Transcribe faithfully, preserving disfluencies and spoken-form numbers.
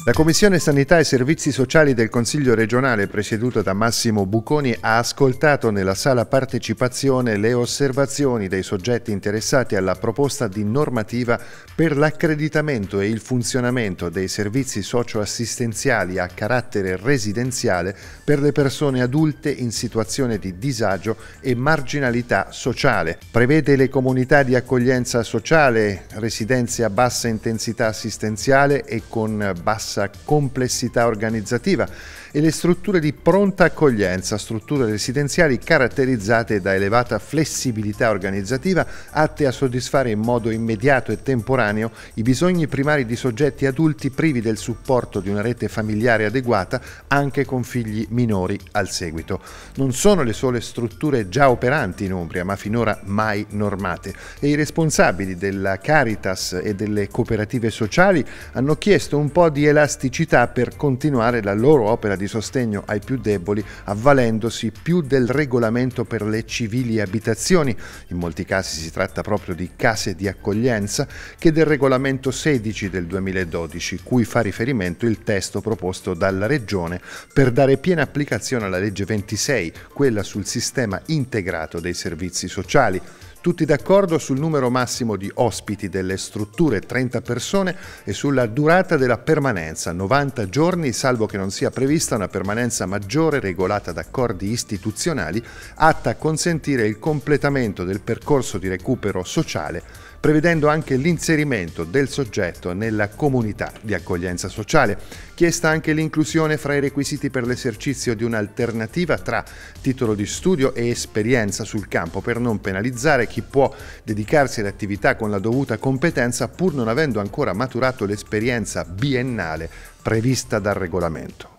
La Commissione Sanità e Servizi Sociali del Consiglio regionale, presieduta da Massimo Buconi, ha ascoltato nella sala partecipazione le osservazioni dei soggetti interessati alla proposta di normativa per l'accreditamento e il funzionamento dei servizi socioassistenziali a carattere residenziale per le persone adulte in situazione di disagio e marginalità sociale. Prevede le comunità di accoglienza sociale, residenze a bassa intensità assistenziale e con bassa complessità organizzativa e le strutture di pronta accoglienza, strutture residenziali caratterizzate da elevata flessibilità organizzativa, atte a soddisfare in modo immediato e temporaneo i bisogni primari di soggetti adulti privi del supporto di una rete familiare adeguata, anche con figli minori al seguito. Non sono le sole strutture già operanti in Umbria, ma finora mai normate, e i responsabili della Caritas e delle cooperative sociali hanno chiesto un po' di elasticità per continuare la loro opera di sostegno ai più deboli, avvalendosi più del regolamento per le civili abitazioni, in molti casi si tratta proprio di case di accoglienza, che del regolamento sedici del duemiladodici, cui fa riferimento il testo proposto dalla Regione per dare piena applicazione alla legge ventisei, quella sul sistema integrato dei servizi sociali. Tutti d'accordo sul numero massimo di ospiti delle strutture, trenta persone, e sulla durata della permanenza, novanta giorni, salvo che non sia prevista una permanenza maggiore regolata da accordi istituzionali, atta a consentire il completamento del percorso di recupero sociale, prevedendo anche l'inserimento del soggetto nella comunità di accoglienza sociale. Chiesta anche l'inclusione fra i requisiti per l'esercizio di un'alternativa tra titolo di studio e esperienza sul campo, per non penalizzare chi può dedicarsi all'attività con la dovuta competenza pur non avendo ancora maturato l'esperienza biennale prevista dal regolamento.